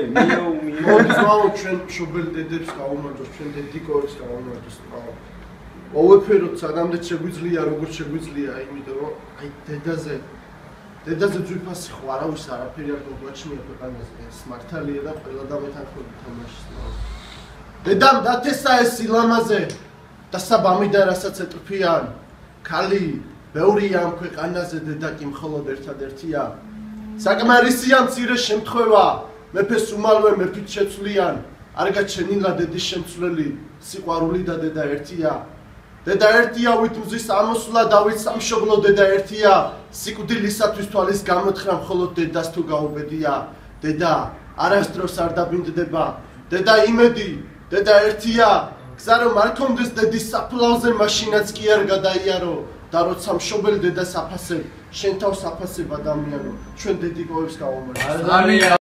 მოდი ზვალო ჩვენ მშობელ დედებს გავუმარჯოს, ჩვენ დედიკოებს გავუმარჯოს. მოვეფეროთ სანამდე შეგვიძლია, როგორც შეგვიძლია, იმიტომ რომ აი დედაზე ძვირფასი ხო არავის არაფერი არ გვაჩნია ქვეყანაზე. ეს მართალია და ყველა დამეთანხმებით თამაშის. დედამ დათესა ეს სილამაზე და საბამი და რასაც ეტყფიან. ქალი ბევრია ამ ქვეყანაზე, დედა კი მხოლოდ ერთადერთია. საკმარისია მცირე შემთხვევა, მეფეს უმალვე მეფით შეცვლიან. არ გაჩენილა დედის შემცვლელი, სიყვარული და დედა ერთია. დედა ერთია, ვით მზის ამოსვლა და ვით სამშობლო დედა ერთია. სიკვდილისათვის თვალის გამოთხრა მხოლოდ დედას თუ გაუბედია. დედა არასდროს არ დაბინდდება. დედა იმედი, დედა ერთია. გზა რომ არ კონდეს დედის საფლავზე, მაშინაც კი არ გადაიარო. და როცა მშობელ დედას აფასებ, შენ თავს აფასებ ადამიანო. ჩვენ დედიკოებს გავუმარჯოს.